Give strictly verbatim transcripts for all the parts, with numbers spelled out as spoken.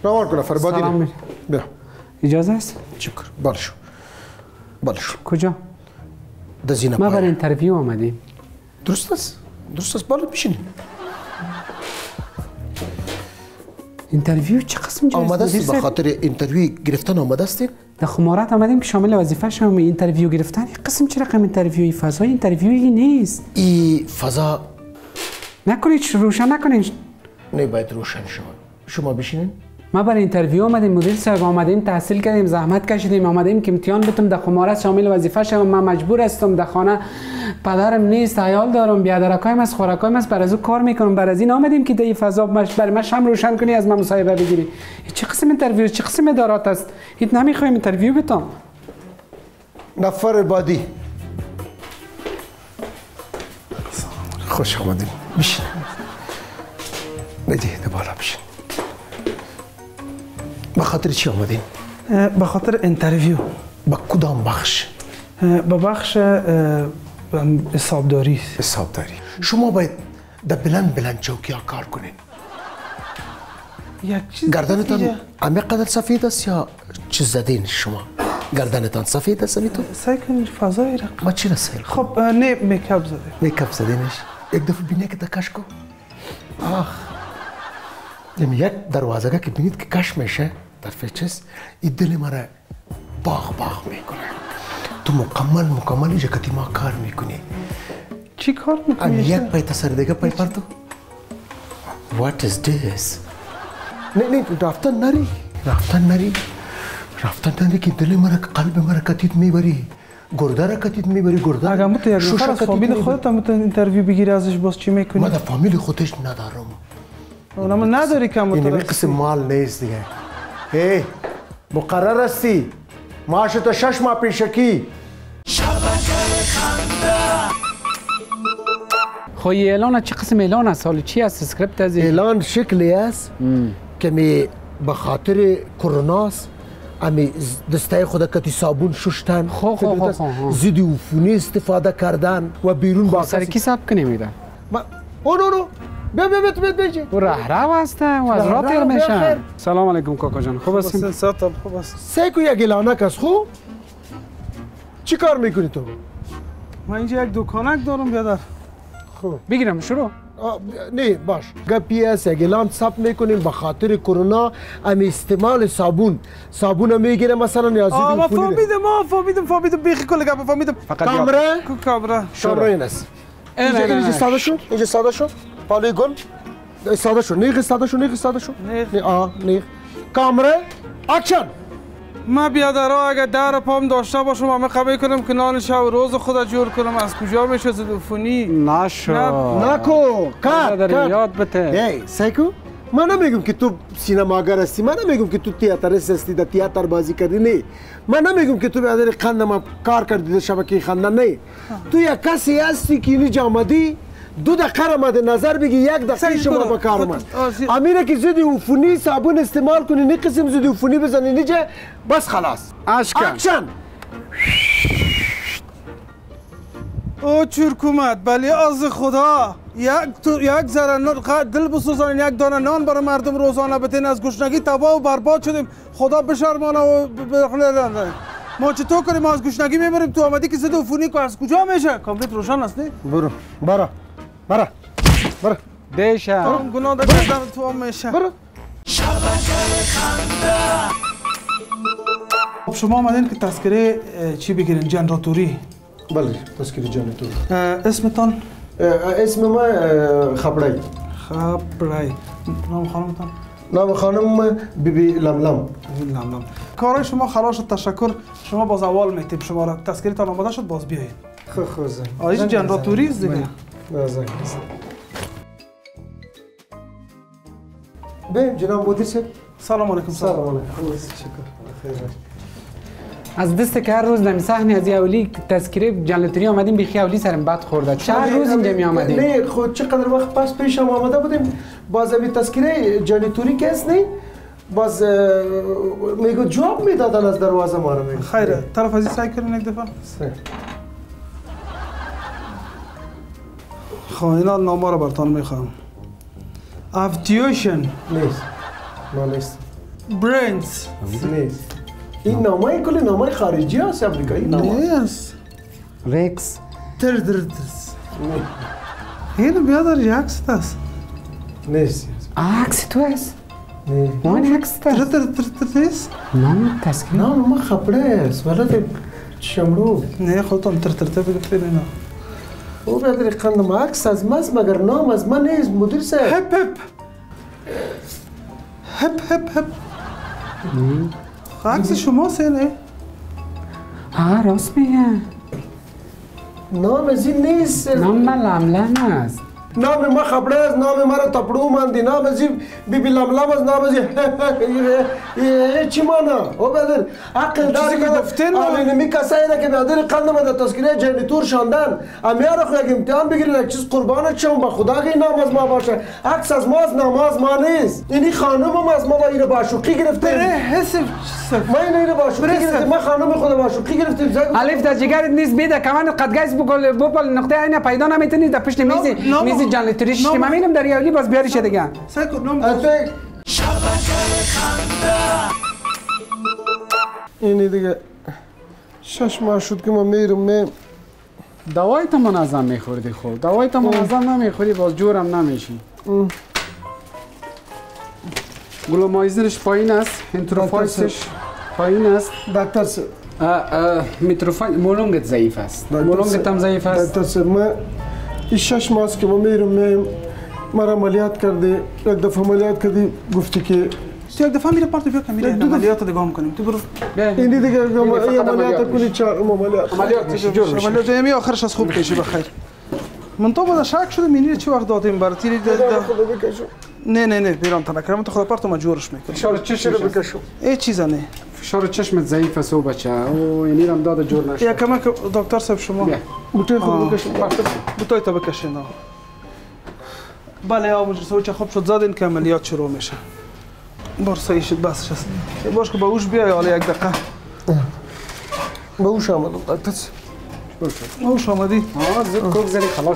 روان کنه فربادی. سلام. بیا. اجازه است؟ شکر. بالشو. بالشو. کجا؟ دزینه ما برای اینترویو آمدیم. درست است. درست است بالا بشینید. اینترویو چه قسم جاست؟ آمده است به خاطر اینترویو گرفتن آمده استید؟ در خمارات آمدیم که شامل وظیفه شما اینترویو گرفتن. این قسم چه رقم اینترویوی؟ فضای اینترویویی نیست. این فضا نکنید روشن نکنید. نه باید روشن شما. شما بشینید. ما برای اینترویو آمدیم، مدیر صاحب آمدیم، تحصیل کردیم، زحمت کشیدیم، آمدیم که امتحان بتم در خمارات شامل وظیفه شوم. من مجبور هستم در خانه، پدرم نیست، عیال دارم، بیادرکایم است، خوراکایم است، برای از کار میکنم. برای از این آمدیم که در فضا برای من شم روشن کنی، از من مصاحبه بگیری. چه قسم اینترویو، چه قسم ادارات است؟ هیچ نمیخوایم اینترویو بتم. نفر بعدی. خوش آمدید. بشین. بدید بالا بشین. به خاطر چی آمدین؟ به خاطر اینترویو. با کدام بخش؟ به بخش حسابداری. حسابداری. شما باید در بلند بلند چوکی ها کار کنین. یک چیز گردنتان همه قدر سفید است یا چیز زدین شما؟ گردنتان سفید است تو؟ سعی کنید فضایی را. ما چی را سیل کنیم؟ خب نه میکاپ زده. میکاپ زدینش؟ یک دفعه بینه که دکش کو؟ آخ. یعنی یک دروازه که بینید که کش میشه در فیچس، این دل ما را باغ باغ میکنه. تو مکمل مکمل جکتی ما کار میکنی. چی کار میکنی؟ یک پای تسر دیگه پای پرتو. What is this؟ نه نه رفتن نری. رفتن نری. رفتن نری که دل ما را قلب ما را کتید میبری. گرده را کتید میبری گرده. اگر مت یک نفر از فامیل خودت هم اینترویو بگیری ازش باز چی میکنی؟ ما در فامیل خودش ندارم. اونم نداری که این این قسم مال نیست دیگه. هی مقرر هستی معاش تا شش ماه پیشکی. خو اعلان چه قسم اعلان است؟ حالا چی است؟ اسکریپت از اعلان شکلی است که می به خاطر کرونا است. امی دسته خود کتی صابون شستن، خو خو خو ضد عفونی استفاده کردن و بیرون با سر کی حساب کنی میدن؟ اون اون بیا بیا بیا بیا بیا و رهرو هسته و از راه تیر میشن. سلام علیکم کاکا جان، خوب هستین؟ سلام خوب است. سیکو یک اعلانک است خوب؟ چی کار میکنی تو؟ من اینجا یک دکانک دارم بیادر. خوب بگیرم شروع؟ نه باش. گپی است یک اعلان ثبت میکنیم به خاطر کرونا امی استعمال صابون. صابون میگیره مثلا یا ضد عفونی. ما فهمیدم ما فهمیدم فهمیدم بیخی کل گپ فهمیدم. کامره؟ کامره. کامره این است. اینجا اینجا ساده شو. اینجا ساده شو. پالی گل. ساده شو. نیغ ساده شو. نیغ ساده شو. نیغ. آه نیغ. کامره. اکشن. ما بیادرها اگه در پام داشته باشم همه قبول کنم که نان شب روز خود جور کنم. از کجا میشه ضد عفونی؟ نشو. نکو. کات. کات. یاد بده. ای سایکو. من نمیگم که تو سینماگر هستی. من نمیگم که تو تئاتریست هستی. در تئاتر بازی کردی نه. من نمیگم که تو بیادر خندم کار کردی در شبکه خندن نه. تو یک کسی هستی که اینجا آمدی دو دقیقه را مد نظر بگی یک دقیقه شما با کار اومد. امیره که ضد عفونی صابون استعمال کنی نه قسم ضد عفونی بزنی اینجا بس خلاص. اکشن. او چرکومت بلی از خدا یک تو یک ذره نان دل بسوزانین یک دانه نان برای مردم روزانه بتین. از گشنگی تباه و برباد شدیم. خدا بشرمانه و بخونه. ما چطور کنیم؟ ما از گشنگی میبریم تو آمدی که ضد عفونی کو از کجا میشه؟ کامپلیت روشن است نه؟ برو برو برو برو دیشا تو گناه داشتم تو هم میشه. برو. خب شما آمدین که تذکره چی بگیرین؟ جنراتوری. بله تذکره جنراتوری. اسمتان؟ اسم ما خبرای. خبرای. نام خانمتان؟ نام خانم بی بی لملم. لملم. کارای شما خلاص شد. تشکر. شما باز اول میتیم شما را تذکره تان آماده شد باز بیایید. خب خوزه. آیش جنراتوری است دیگه. نازک. بیم جناب مدیر صاحب. سلام علیکم. سلام علیکم. شکر. خیر. از دست که هر روز نمی صحنه از اولی تذکره جنراتوری آمدیم بیخی اولی سرم بد خورده. چند روز اینجا می آمدیم؟ نه خود چقدر وقت پس پیش هم آمده بودیم. باز امی تذکره جنراتوری کس نه. باز میگو جواب میدادن از دروازه ما رو. خیره طرف ازی سعی کنین یک دفعه. خب اینا نامه رو براتون میخوام. افتیوشن نیست. نه نیست. برینز نیست. این نامه کلی نامه خارجی هست امریکایی نامه نیست. رکس تر در درس این بیادر یک عکس هست. نیست. عکس تو هست؟ نه. وين عکس تر تا؟ در در درس نام تسکین؟ نه ما خبره است ولد شمرو. نه خودتون تر تر تر بگفتید اینا. او بیادر قندم عکس از ماست مگر نام از من نیست مدیر صاحب. هپ هپ هپ هپ هپ عکس شما سینه؟ ها راست میگه. نام از این نیست. نام من لملم است. نام ما خبره است نام مرا تپڑو ماندی نام از این بی بی لملم است نام از این چی مانا؟ او بیادر عقل داری که گفتین آلی نمی کسایی را که بیادر قندم در تذکیره جنیتور شاندن امیه را خو یک امتحان بگیرید یک چیز قربانت شم با خدا که این نام از ما باشه عکس از ماست نام از ما نیست اینی خانم هم از ما با این باشوقی گرفتیم بره حسب ما این این باشوقی گرفتیم ما خانم خود باشوقی گرفتیم الف در جگرت نیست بیده کمان قد گیس بکل بکل نقطه عین پیدا نمیتونی در پشت میزی میزی جنریتوریش که من میرم در یالی باز بیاریش دیگه سعی کن نام اتک اینی دیگه شش ماه شد که ما میرم می دوای تو منظم میخوردی خوب دوای تو منظم نمیخوری باز جورم نمیشی گلومایزرش پایین است انتروفایسش پایین است دکتر سر میتروفای مولونگت ضعیف است مولونگت هم ضعیف است دکتر سر من این شش ماه است که ما میرم می مرا عملیات کردی یک دفعه عملیات کردی گفتی که تو یک دفعه میره پارت بیا که میره عملیات دیگه هم کنیم تو برو اینی دیگه عملیات کنی چهار عملیات عملیات جور میشه عملیات می آخرش از خوب کشی بخیر من تو بعد شک شده مینی چه وقت دادیم برات تیری خدا بکشو نه نه نه بیرون تا نکردم تو خدا پارت ما جورش میکنی فشار چشم بکشو ای چیزا نه فشار چشمت ضعیف است او بچه او یعنی رم داد جور نشه یا کما که دکتر صاحب شما بوته خود بکشو بوتای تا بکشین بله آقا مجلس چه خوب شد زدین که عملیات شروع میشه بار صحیح شد بس شد باش که با اوش بیای حالا یک دقیقه به اوش آمدم دکتر با اوش آمدی آه زود کوک زدی خلاص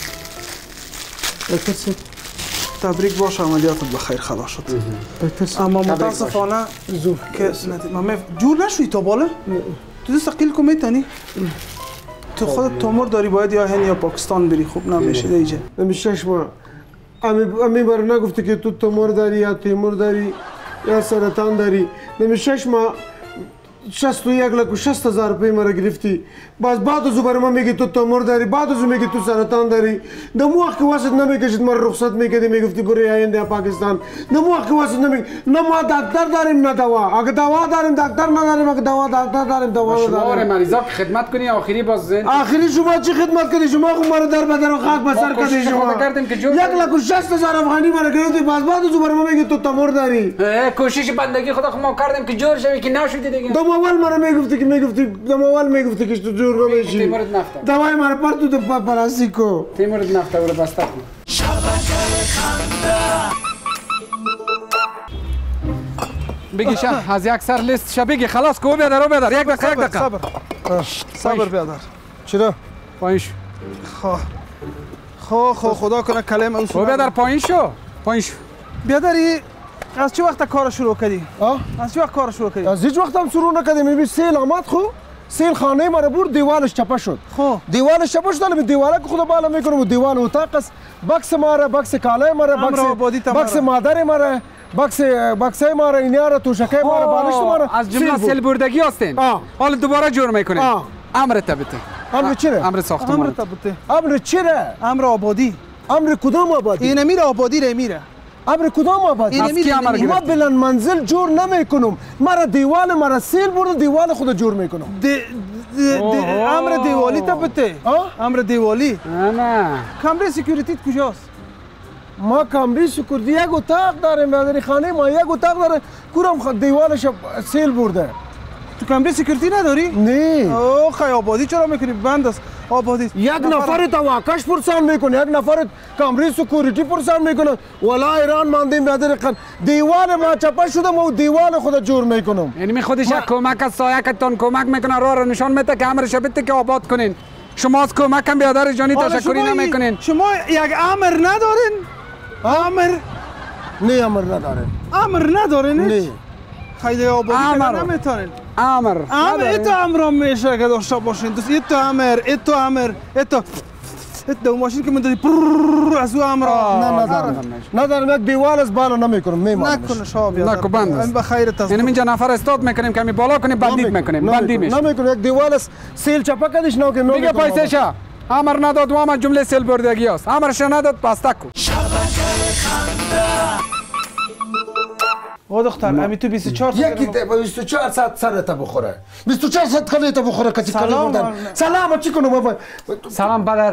دکتر سر تبریک باش عملیاتت بخیر خلاص شد دکتر سر اما متاسفانه زور که ما جور نشوی تو بالا تو دستقیل کو میتونی تو خودت تومور داری باید یا هند یا پاکستان بری خوب نمیشه دیگه نمیشه شما امی امی بر نگفتی که تو تومور داری یا تیمور داری یا سرطان داری نمیشه شما شصت و یک لک و شصت هزار روپی مرا گرفتی باز بعد از او برای من میگی تو تومور داری بعد از او میگی تو سرطان داری دمو وقت که واسط نمیکشید مرا رخصت میکردی میگفتی برو یا هند یا پاکستان دمو وقت که واسط نمیگی نه ما دکتر داریم نه دوا اگه دوا داریم دکتر نداریم اگه دوا دکتر داریم دوا شما نداریم مریضا خدمت کنی آخری باز زن آخری شما چی خدمت کردی شما خو مرا در بدر و خاک بسر کردی شما کردیم که جور یک لک و شصت هزار افغانی مرا گرفتی باز بعد از او برای من میگی تو تومور داری کوشش بندگی خدا ما کردیم که جور شوی که نشودی دیگه دم اول مرا میگفتی که میگفتی دم اول میگفتی که تو جور نمیشی تیمورت نفته دوای مرا پرتو تو پاپاراسیکو تیمورت نفته برو بسته کن بگی شه از یک سر لیست شه بگی خلاص کو بیادر او بیادر یک دقیقه یک دقیقه صبر صبر بیادر چرا پایین شو خو خو خو خدا کنه کلمه او اصول بیادر پایین شو پایین شو بیادری از چه وقت کار شروع کردی؟ آه از چه وقت کار شروع کردی؟ از هیچ وقت هم شروع نکردیم میبینی سیل آمد خو سیل خانه مرا برد دیوالش چپه شد خو دیوالش چپه شد الان دیواله که خدا بالا میکنم و دیوال اتاق است بکس ماره بکس کالای ماره بکس بکس مادر ماره بکس بکسای ماره اینیاره توشکای ماره بالش ماره از جمله سیل بردگی هستین حالا دوباره جور میکنین امر تبته امر چیه امر ساختمان امر تبته امر چیه امر آبادی امر کدام آبادی این میره آبادی ره میره امر کدام آبادی از کی امر ما گرفتی بلند منزل جور نمیکنم مرا دیوال مرا سیل برده دیوال خود جور میکنم امر دیوالی تبته امر دیوالی نه کمره سکیوریتی کجاست ما کمری سکیوریتی یک اتاق داریم در خانه ما یک اتاق داره کورم دیوالش سیل برده تو کمره سکیوریتی نداری؟ نه اوه خیلی آبادی چرا میکنی بند است آبادی یک نفر تواکش پرسان میکنه یک نفر کمری سکیوریتی پرسان میکنه ولا ایران ماندیم بیادر قن دیوال ما چپه شده ما دیوال خود جور میکنم یعنی می خودش یک کمک از سایه کتون کمک میکنه راه رو نشان میده که امرش بده که آباد کنین شما از کمک هم بیادر جانی تشکری نمیکنین شما یک امر ندارین؟ امر نه امر نداره امر ندارین؟ نه خیلی آبادی امر نمیتونین امر امر ایتو امر میشه که داشته باشین دوست ایتو امر ایتو امر ایتو ایتو ماشین که من دادی از او امر نه ندارم ندارم یک دیوال از بالا نمیکنم میمانم نکنه شاب یا نکو بند است. به خیرت است یعنی اینجا نفر استاد میکنیم کمی بالا کنیم بندید میکنیم بندیمش نمیکنم یک دیوال از سیل چپا کدیش نو که دیگه پیسه شا امر نداد و همه جمله سیل بردگی است امرش نداد بسته کن او دختر امی تو بیست و چهار یکی بیست و چهار ساعت سرت بخوره بیست و چهار ساعت کلیت بخوره کسی کلی بودن سلام چی کنم بابا سلام بدر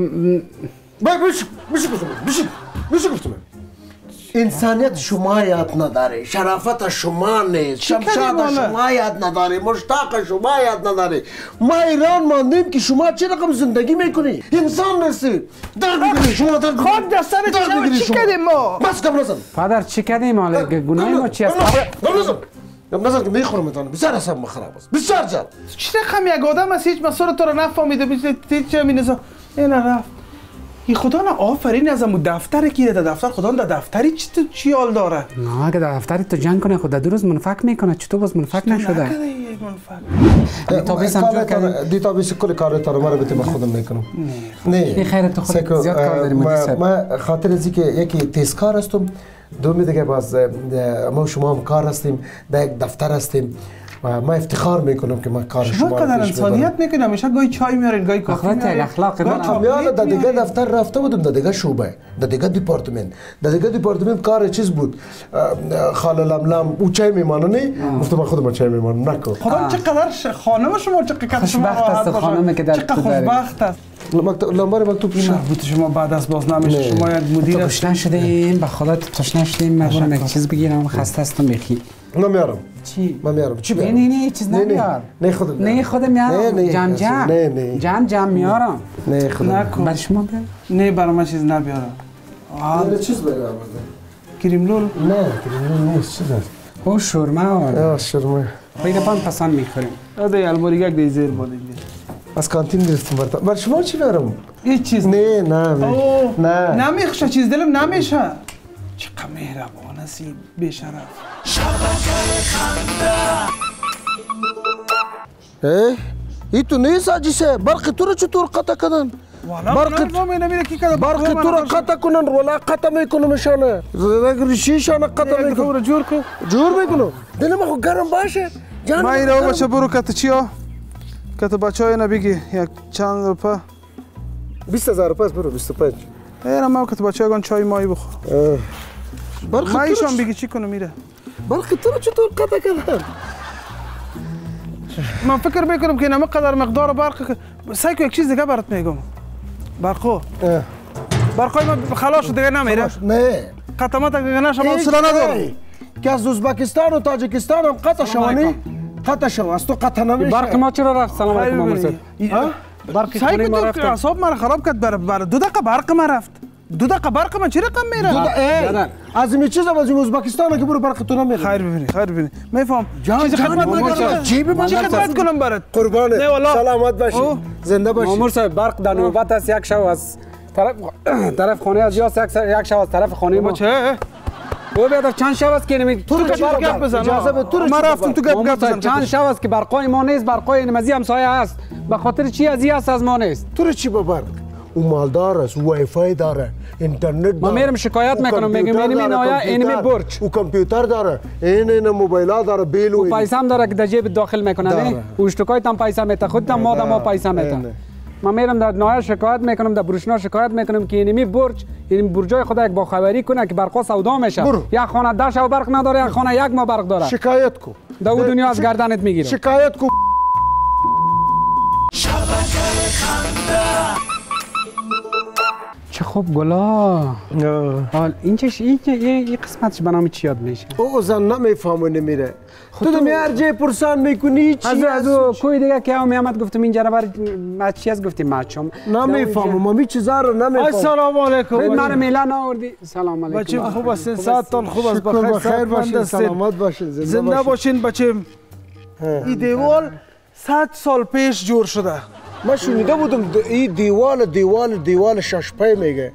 بای بش بش گفتم بش بش گفتم انسانیت شما یاد نداره شرافت شما نیست شمشاد شما یاد نداره مشتاق شما یاد نداره ما ایران ماندیم که شما چه رقم زندگی میکنی انسان نیستی درد میگیری شما درد خود دستان چی کردیم ما بس کم نزن پدر چی کردیم حالا گناه ما چی است کم نزن کم نزن که میخورم میتونم بسیار حساب خراب است بسیار جد چی رقم یک آدم است هیچ مسئله تو رو نفهمیده هیچ چه مینزا این رفت ای خدا نه آفرین از امو دفتر کی ده دفتر خدا در دفتری چی تو چی حال داره نه اگه در دفتری تو جنگ کنه خود دو روز منفک میکنه چطور باز منفک نشده نکده یک منفک دیتابیس هم جور کردیم دیتابیس کل کار تو رو ما رو بتیم خودم میکنم نه این خیرت تو خود زیاد کار داریم ما خاطر از اینکه یکی تیزکار هستم دومی دیگه باز ما شما هم کار هستیم در یک دفتر هستیم و ما افتخار میکنم که ما کار شما رو پیش ببرم. انسانیت میکنم همیشه گاهی چای میارین گاهی کافی میارین اخلاق میاد در دیگه دفتر رفته بودم در دیگه شعبه در دیگه دیپارتمنت در دیگه دیپارتمنت کار چیز بود خاله لملم او چای میمانه نه گفتم خودم چای میمانم نکن خدا چقدر خانم شما چقدر خوشبخت است خانم که در چقدر خوشبخت است لمبر مکتوب شربت شما بعد از باز نمیشه شما یک مدیر تشنه شدیم به خدا تشنه شدیم من یک چیز بگیرم خسته هستم بخی نمیارم چی؟ من میارم چی بیارم؟ نه نه نه چیز نمیار نه خودم نه خودم میارم جمع جمع نه نه جمع جمع میارم نه خودم نکن برای شما بیار نه برای من چیز نبیارم نه چیز بیارم کریم لول نه کریم لول نیست چیز است او شورما آه شورما خیلی پان پسند میخوریم اده الباری یک دیزیر بودیم از کانتین گرفتم برات برای شما چی بیارم؟ هیچ چیز نه نه نه نمیخشه چیز دلم نمیشه چقدر مهربان هستی بیشرف اه ای تو نیست عجیسه برق تو رو چطور قطع کردن برق برق تو رو قطع کنن ولا قطع میکنم شانه ریشیشانه قطع میکنم جور کو جور میکنم دلم خو گرم باشه جان ما اینا بچه برو کت چیا کت بچه های نبیگی یک چند روپه بیست هزار روپه برو بیست و پنج اینا ما کت بچه هایگان چای مایی بخور برق ما ایشان بگی چی کنم میره برق تو رو چطور قطع کردن من فکر میکنم که نمقدر مقدار برق سایکو یک چیز دیگه برات میگم برقو برقای ما خلاص دیگه نمیره نه قطعات دیگه نشه ما اصلا ندارم که از ازبکستان و تاجیکستان هم قطع شوانی قطع شو از تو قطع نمیشه برق ما چرا رفت سلام علیکم امروز برق خونه ما رفت اعصاب من خراب کرد بر بر دو دقیقه برق ما رفت دو دقیقه برق من چه رقم میره از این چیزا از ازبکستان که برو برق تو نمیره خیر ببینی خیر ببینی میفهم چیز خدمت میکنم جیب من چه خدمت کنم برات قربان سلامت باشی زنده باشی مامور صاحب برق در نوبت است یک شب از طرف طرف خانه از یاس یک شب از طرف خانه ما چه او بیادر چند شب است که نمی تو که برق گپ بزن اجازه به تو ما رفتم تو گپ گپ بزن چند شب است که برقای ما نیست برقای نمازی همسایه است به خاطر چی از است از ما نیست تو چی با برق او مالدار است وای فای داره اینترنت ما میرم شکایت میکنم میگم اینمی نایا اینمی برج او کامپیوتر داره این این موبایل داره بیل و پیسه هم داره که در جیب داخل میکنه نه او اشتکایت هم پیسه میته خودت هم ما ما پیسه میته ما میرم در نایا شکایت میکنم در بروشنا شکایت میکنم که اینمی برج این برجای خدا یک باخبری کنه که برقا سودا میشه یک خانه ده شب برق نداره یک خانه یک ما برق داره شکایت کو در او دنیا از گردنت میگیره شکایت کو چه خوب گلا حال این چش این این قسمتش به نام چی یاد میشه او زن نمیفهمه نمیره تو تو هر جای پرسان میکنی چی از از کوی دیگه که هم میامد گفتم اینجا رو بر چی از گفتیم ماچم نمیفهمم ما می چیزا رو نمیفهمم السلام علیکم من میلان آوردی سلام علیکم بچه خوب هستین ساعتتان خوب است بخیر باشین سلامت باشین زنده باشین بچه این دیوال صد سال پیش جور شده ما شنیده بودم این دیوال دیوال دیوال شش پای میگه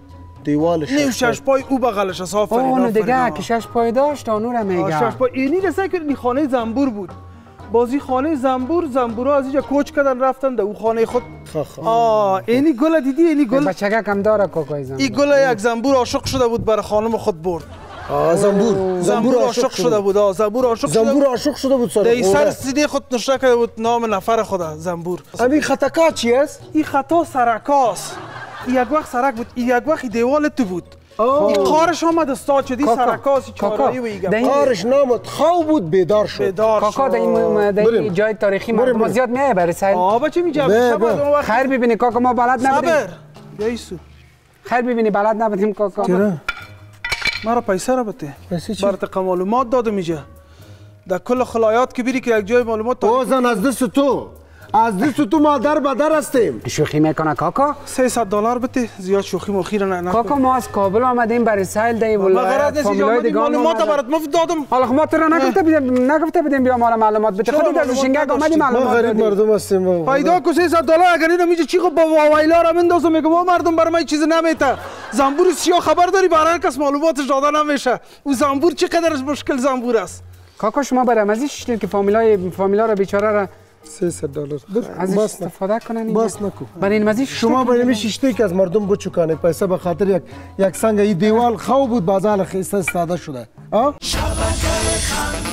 دیوال نیو شش پای او بغلش است. آفرین اونو آفرین. دیگه که شش پای داشت اونو رو میگم. شش پای اینی رسه که این خانه زنبور بود. بازی خانه زنبور زنبورا از اینجا کوچ کردن رفتن ده او خانه خود. آه اینی گل دیدی اینی گل. بچگه کم داره کوکای زنبور. این گل یک زنبور عاشق شده بود برای خانم خود برد. آه زنبور زنبور عاشق شده بود. آه زنبور عاشق شده بود. زنبور عاشق شده بود سر. در سر سینه خود نوشته کرده بود نام نفر خود زنبور. همین خطاکا چی است؟ این خطا سرکاست. یک وقت سرک بود. یک وقت دیوال تو بود. این قارش آمد استاد شد. این سرکاسی چارایی و ایگه. قارش نامد خواب بود بیدار شد. بیدار شد. کاکا در این جای تاریخی مردم زیاد میایه برای سیل. آه بچه می جمع. خیر ببینی کاکا ما بلد نبودیم. صبر. بیایسو. خیر ببینی بلد نبودیم کاکا. چرا؟ مرا پیسه را بده. پیسه چی؟ برات معلومات دادم اینجا. در کل خلایات که بیری که یک جای معلومات او زن از دست تو. از دست تو مادر بدر هستیم. شوخی میکنه کاکا؟ سیصد دلار بده. زیاد شوخی مخیر نه نه. کاکا ما از کابل آمدیم برای سیل دی ولایت فامیلای دیگه معلومات برات مفت دادم. حالا ما تو را نگفته بودیم نگفته بودیم بیا ما معلومات بده. خودت از شنگک اومدی معلومات. ما غریب مردم هستیم. پیدا کو سیصد دلار اگر اینو میگه چی خب با وایلا را بندازم میگم ما مردم برای من چیزی نمیته. زنبور سیاه خبر داری برای کس معلوماتش داده نمیشه. او زنبور چقدرش مشکل زنبور است. کاکا شما برای مزی شدید که فامیلای فامیلا را بیچاره را سیصد دلار از استفاده کنن. باس نکو. برای این مزی شما برای می شیشته که از مردم بچکانه پیسه به خاطر یک یک سنگ این دیوال خواب بود بازار خیسته استفاده شده. ها؟